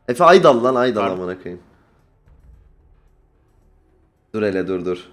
Efe Aydal lan, Aydal amına koyayım. Dur hele, dur.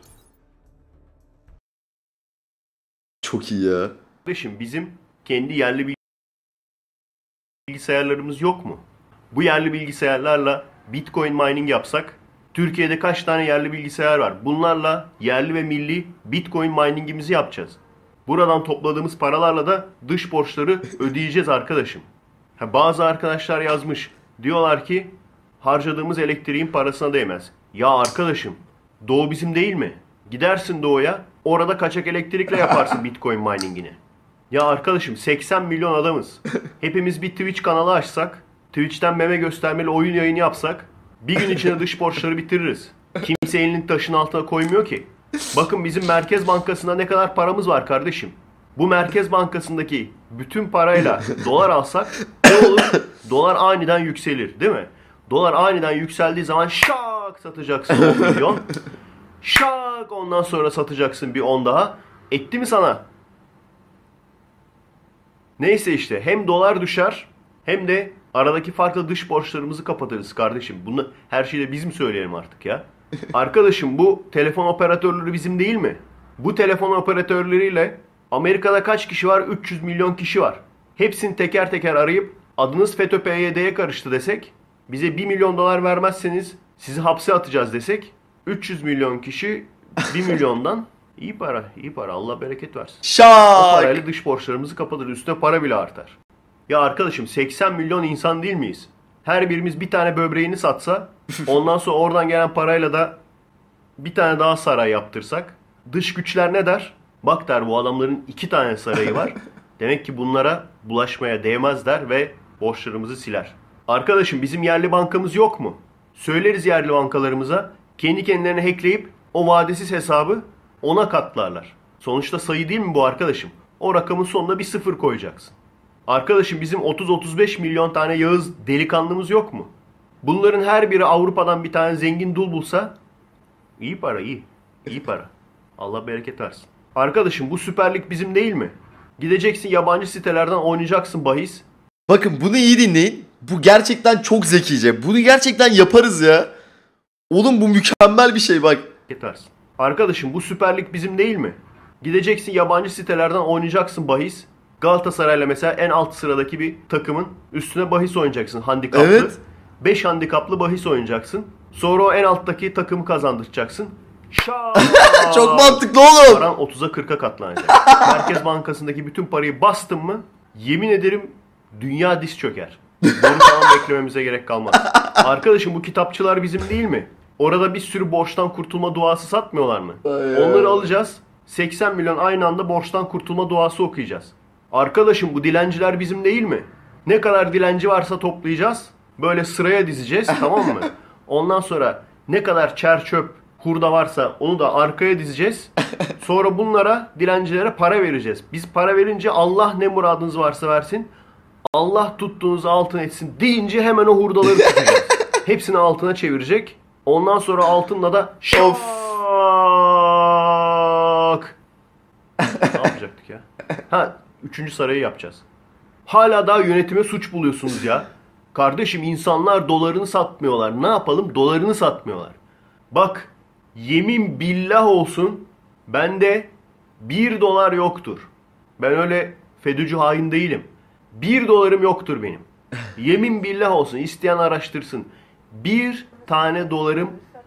Çok iyi ya. Kardeşim bizim kendi yerli bilgisayarlarımız yok mu? Bu yerli bilgisayarlarla Bitcoin mining yapsak, Türkiye'de kaç tane yerli bilgisayar var? Bunlarla yerli ve milli Bitcoin miningimizi yapacağız. Buradan topladığımız paralarla da dış borçları ödeyeceğiz arkadaşım. Bazı arkadaşlar yazmış. Diyorlar ki harcadığımız elektriğin parasına değmez. Ya arkadaşım, Doğu bizim değil mi? Gidersin Doğu'ya, orada kaçak elektrikle yaparsın Bitcoin miningini. Ya arkadaşım 80 milyon adamız. Hepimiz bir Twitch kanalı açsak, Twitch'ten meme göstermeli oyun yayını yapsak, bir gün içinde dış borçları bitiririz. Kimse elinin taşın altına koymuyor ki. Bakın bizim Merkez Bankası'nda ne kadar paramız var kardeşim. Bu Merkez Bankası'ndaki bütün parayla dolar alsak ne olur? Dolar aniden yükselir, değil mi? Dolar aniden yükseldiği zaman şak satacaksın 10 milyon. Şak ondan sonra satacaksın bir 10 daha. Etti mi sana? Neyse işte hem dolar düşer hem de aradaki farklı dış borçlarımızı kapatırız kardeşim. Bunu her şeyi de biz mi söyleyelim artık ya? Arkadaşım bu telefon operatörleri bizim değil mi? Bu telefon operatörleriyle Amerika'da kaç kişi var? 300 milyon kişi var. Hepsini teker teker arayıp adınız FETÖ PYD'ye karıştı desek, bize 1 milyon dolar vermezseniz sizi hapse atacağız desek, 300 milyon kişi 1 milyondan iyi para, iyi para. Allah bereket versin. O parayla dış borçlarımızı kapatır. Üstüne para bile artar. Ya arkadaşım 80 milyon insan değil miyiz? Her birimiz bir tane böbreğini satsa, ondan sonra oradan gelen parayla da bir tane daha saray yaptırsak, dış güçler ne der? Bak der, bu adamların 2 tane sarayı var. Demek ki bunlara bulaşmaya değmez der ve borçlarımızı siler. Arkadaşım bizim yerli bankamız yok mu? Söyleriz yerli bankalarımıza, kendi kendilerine hackleyip o vadesiz hesabı ona katlarlar. Sonuçta sayı değil mi bu arkadaşım? O rakamın sonuna bir sıfır koyacaksın. Arkadaşım bizim 30-35 milyon tane Yağız delikanlımız yok mu? Bunların her biri Avrupa'dan bir tane zengin dul bulsa iyi para, iyi. İyi para. Allah bereket versin. Arkadaşım bu Süper Lig bizim değil mi? Gideceksin yabancı sitelerden oynayacaksın bahis. Bakın bunu iyi dinleyin. Bu gerçekten çok zekice. Bunu gerçekten yaparız ya. Oğlum bu mükemmel bir şey bak. Yetersin. Arkadaşım bu Süper Lig bizim değil mi? Gideceksin yabancı sitelerden oynayacaksın bahis. Galatasaray'la mesela en alt sıradaki bir takımın üstüne bahis oynayacaksın handikaplı. Evet. 5 handikaplı bahis oynayacaksın. Sonra o en alttaki takımı kazandıracaksın. Çok mantıklı oğlum. Paran 30'a 40'a katlanacak. Merkez Bankası'ndaki bütün parayı bastın mı yemin ederim dünya diz çöker. Bunu falan beklememize gerek kalmaz. Arkadaşım bu kitapçılar bizim değil mi? Orada bir sürü borçtan kurtulma duası satmıyorlar mı? Onları alacağız. 80 milyon aynı anda borçtan kurtulma duası okuyacağız. Arkadaşım bu dilenciler bizim değil mi? Ne kadar dilenci varsa toplayacağız. Böyle sıraya dizeceğiz, tamam mı? Ondan sonra ne kadar çer çöp hurda varsa onu da arkaya dizeceğiz. Sonra bunlara, dilencilere para vereceğiz. Biz para verince Allah ne muradınız varsa versin. Allah tuttuğunuzu altın etsin deyince hemen o hurdaları tutacağız. Hepsini altına çevirecek. Ondan sonra altınla da şak. Ne yapacaktık ya? Ha, 3. sarayı yapacağız. Hala daha yönetime suç buluyorsunuz ya. Kardeşim insanlar dolarını satmıyorlar. Ne yapalım? Dolarını satmıyorlar. Bak yemin billah olsun bende 1 dolar yoktur. Ben öyle FETÖ'cü hain değilim. 1 dolarım yoktur benim. Yemin billah olsun, isteyen araştırsın. 1 tane dolarım...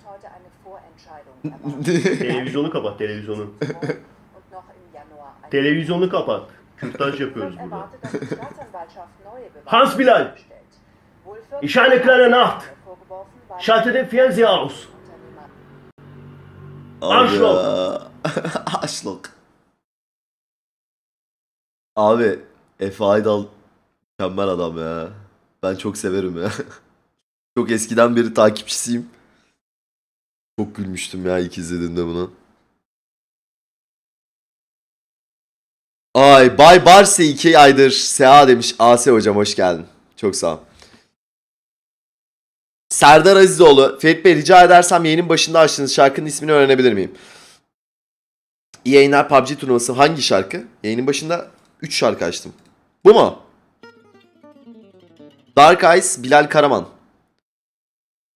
Televizyonu kapat, televizyonu. Televizyonu kapat. Kürtaj yapıyoruz burada. Hans Bilal! Ich eine kleine Nacht! Schalte den Fernseher aus! Arschloch! Arschloch. Abi Efe Aydal mükemmel adam ya. Ben çok severim ya. Çok eskiden beri takipçisiyim. Çok gülmüştüm ya ilk izlediğimde bunu. Ay Bay Barse 2 aydır Seha demiş. AS hocam hoş geldin. Çok sağ ol. Serdar Azizoğlu. Ferit Bey rica edersem yayının başında açtığınız şarkının ismini öğrenebilir miyim? İyi yayınlar PUBG turnuvası. Hangi şarkı? Yayının başında 3 şarkı açtım. Bu mu? Dark Eyes Bilal Karaman.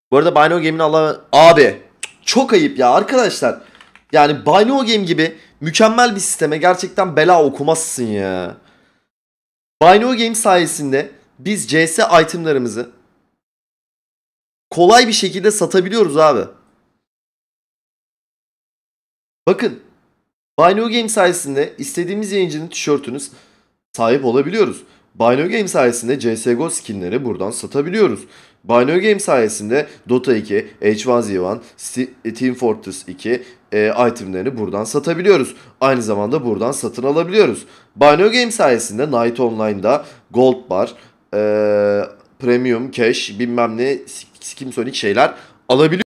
Bu arada Buy No Game'in abi çok ayıp ya arkadaşlar. Yani Buy No Game gibi mükemmel bir sisteme gerçekten bela okumazsın ya. Buy No Game sayesinde biz CS itemlarımızı kolay bir şekilde satabiliyoruz abi. Bakın, Buy No Game sayesinde istediğimiz yayıncının tişörtünü sahip olabiliyoruz. Buy No Game sayesinde CSGO skinleri buradan satabiliyoruz. Buy No Game sayesinde Dota 2, H1Z1, Team Fortress 2 itemlerini buradan satabiliyoruz. Aynı zamanda buradan satın alabiliyoruz. Buy No Game sayesinde Night Online'da Gold Bar, Premium, Cash bilmem ne Skim Sonic şeyler alabiliyoruz.